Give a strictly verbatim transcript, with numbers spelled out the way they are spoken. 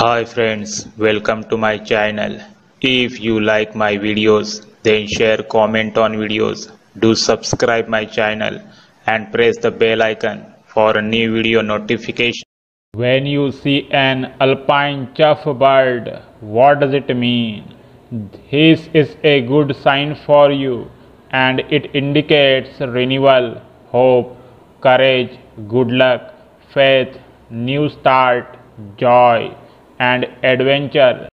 Hi friends, welcome to my channel. If you like my videos, then share, comment on videos. Do subscribe my channel and press the bell icon for a new video notification. When you see an alpine chough bird, what does it mean? This is a good sign for you, and it indicates renewal, hope, courage, good luck, faith, new start, joy, and adventure.